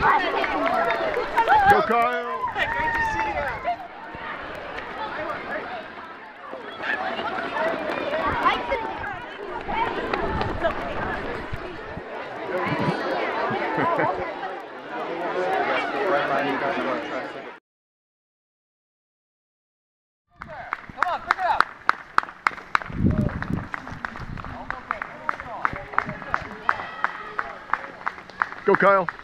Go, Kyle. Great to see you. Come on, pick it up. Go, Kyle.